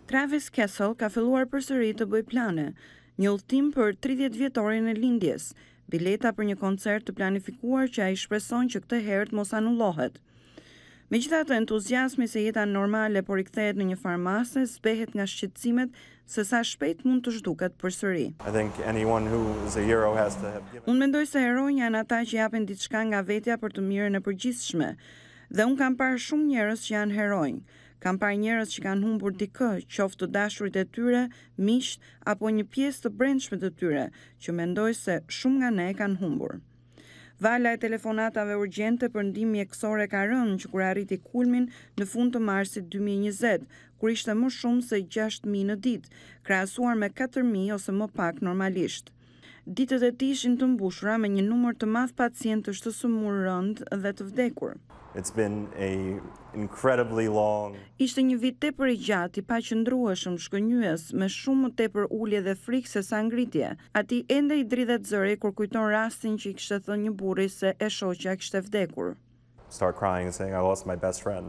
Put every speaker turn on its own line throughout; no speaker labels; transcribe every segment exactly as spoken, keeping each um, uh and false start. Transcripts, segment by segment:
Travis Kessel ka filluar përsëri të bëjë plane, një udhëtim për tridhjetë vjetorin e lindjes, bileta për një koncert të planifikuar që ai shpreson që këtë herë të mos anullohet. Megjithatë, entuziazmi se jeta normale po rikthehet në një farmase zbehet nga shqetësimet se sa shpejt mund të zhduket përsëri. Unë mendoj se heronj janë ata që japin diçka nga vetja për të mirën e përgjithshme, dhe unë kam parë shumë njerëz që janë heronj. Kam parë njerëz që kanë humbur dikë, qoftë të dashurit e tyre, miqt apo një pjesë të brendshme të tyre, që mendoj se shumë nga ne kanë humbur. Vala e telefonatave urgjente për ndihmë mjekësore ka rënë që kur arriti kulmin në fund të marsit dy mijë e njëzet, kur ishte më shumë se gjashtë mijë në ditë, krahasuar me katër mijë ose më pak normalisht. Ditët e tij ishin të mbushura me një numër të madh pacientësh të sëmurë rënd dhe të vdekur.
It's been a incredibly long.
Ishte një vit tepër i gjatë, i paqëndrueshëm, shkënjyes, me shumë më tepër ulje dhe frikë se sa ngritje. Ati ende i dridhet zëri kur kujton rastin që i kishte thënë një burri se e shoqja kishte vdekur.
Start crying and saying I lost my best friend.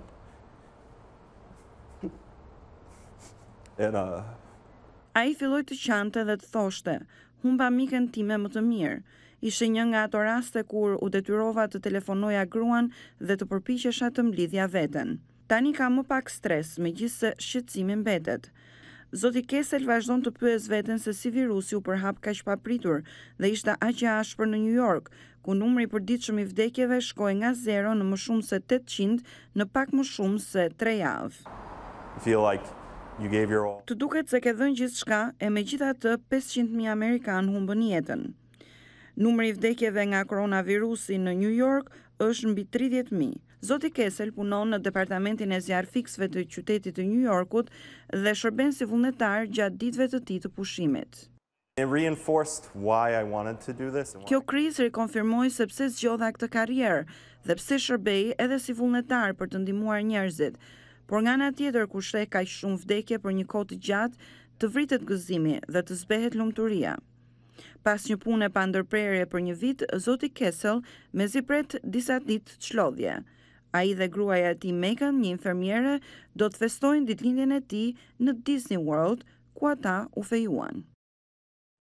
And uh
Ai filloi të qante dhe të thoshte: "Humba miken time më të mirë." Ishte një nga ato raste kur u detyrova të telefonoja gruan dhe të përpiqesha të mblidhja veten. Tani ka më pak stres, megjithse shqetësimi mbetet. Zoti Kessel vazhdon të pyes veten se si virusi u përhap kaq papritur dhe ishte aq i ashpër në New York, ku numri i përditshëm i vdekjeve shkoi nga zero në më shumë se tetëqind në pak më shumë se tre javë.
feel like you gave your all.
Të duket se ke dhënë gjithçka, e megjithatë pesëqind mijë amerikan humbën jetën. Numri i vdekjeve nga koronavirusi në New York është mbi tridhjetë mijë. Zoti Kessel punon në departamentin e zjarrfiksëve të qytetit të New Yorkut dhe shërben si vullnetar gjatë ditëve të tij të pushimit.
It reinforced why I wanted to do this.
Kjo krizë rikonfirmoi se pse zgjodha këtë karrierë dhe pse shërbej edhe si vullnetar për të ndihmuar njerëzit. Por nga ana tjetër, kur sheh kaq shumë vdekje për një kohë të gjatë, të vritet gëzimi dhe të zbehet lumturia. Pas një pune pa ndërprerje për një vit, zoti Kessel mezi pret disa ditë çlodhje. Ai dhe gruaja e tij Megan, një infermiere, do të festojnë ditëlindjen e tij në Disney World, ku ata u fejuan.